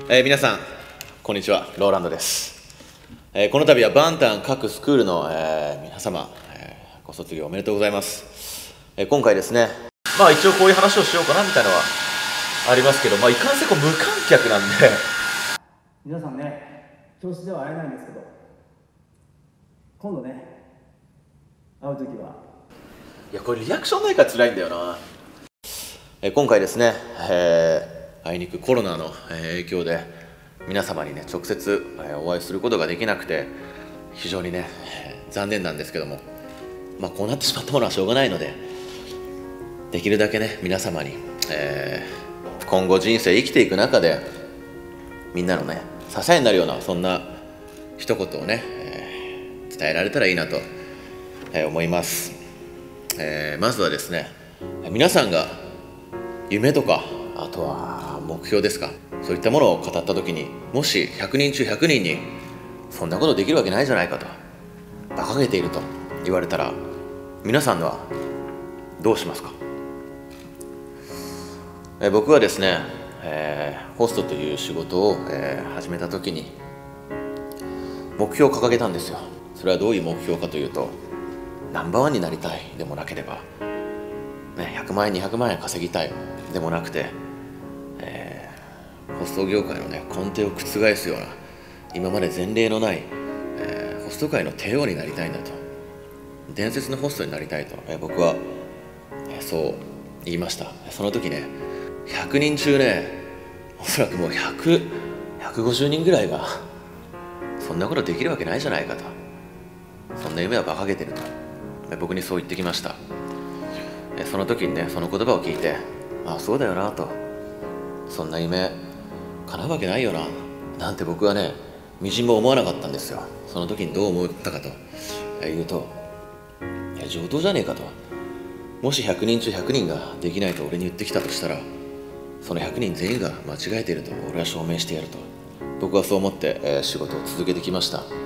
皆さんこんにちは、ローランドです。この度はバンタン各スクールの、皆様、ご卒業おめでとうございます。今回ですね、一応こういう話をしようかなみたいなのはありますけど、いかんせん無観客なんで皆さんね、教室では会えないんですけど、今度ね、会うときはいや、これリアクションないから辛いんだよな。今回ですね、あいにくコロナの影響で皆様にね直接お会いすることができなくて非常にね残念なんですけども、こうなってしまったものはしょうがないので、できるだけね皆様に、今後人生生きていく中でみんなのね支えになるようなそんな一言をね、伝えられたらいいなと、思います。まずはですね、皆さんが夢とかあとは目標ですか、そういったものを語った時に、もし100人中100人にそんなことできるわけないじゃないかと、馬鹿げていると言われたら皆さんはどうしますか？僕はですね、ホストという仕事を、始めた時に目標を掲げたんですよ。それはどういう目標かというと、ナンバーワンになりたいでもなければ、100万円200万円稼ぎたいでもなくて、ホスト業界のね根底を覆すような今まで前例のない、ホスト界の帝王になりたいんだと、伝説のホストになりたいと、僕は、そう言いました。その時ね、100人中ねおそらくもう150人ぐらいがそんなことできるわけないじゃないかと、そんな夢は馬鹿げてると僕にそう言ってきました。その時にねその言葉を聞いて、そうだよなと、そんな夢叶うわけないよななんて僕はねみじんも思わなかったんですよ。その時にどう思ったかというと、上等じゃねえかと、もし100人中100人ができないと俺に言ってきたとしたら、その100人全員が間違えていると俺は証明してやると、僕はそう思って、仕事を続けてきました。